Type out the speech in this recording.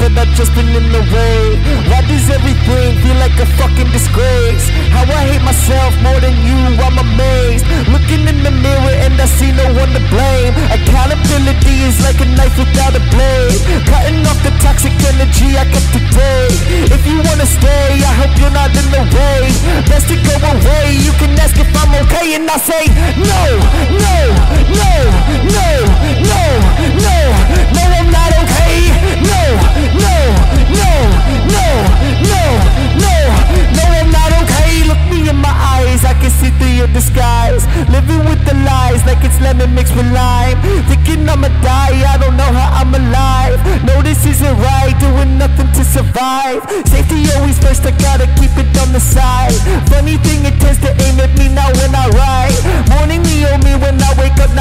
but I've just been in the way. Why does everything feel like a fucking disgrace? How I hate myself more than you, I'm amazed. Looking in the mirror and I see no one to blame. Accountability is like a knife without a blade, cutting off the toxic energy I kept today. If you wanna stay, I hope you're not in the way. Best to go away, you can ask if I'm okay, and I say no, no, no, no, no, no, no, I'm not okay. No, no, no, no, no, no, no, I'm not okay. Look me in my eyes, I can see through your disguise. Living with the lies like it's lemon mixed with lime. Thinking I'ma die, I don't know how I'm alive. No, this isn't right, doing nothing to survive. Safety always first, I gotta keep it on the side. Funny thing, it tends to aim at me now when I write. Morning me on me when I wake up,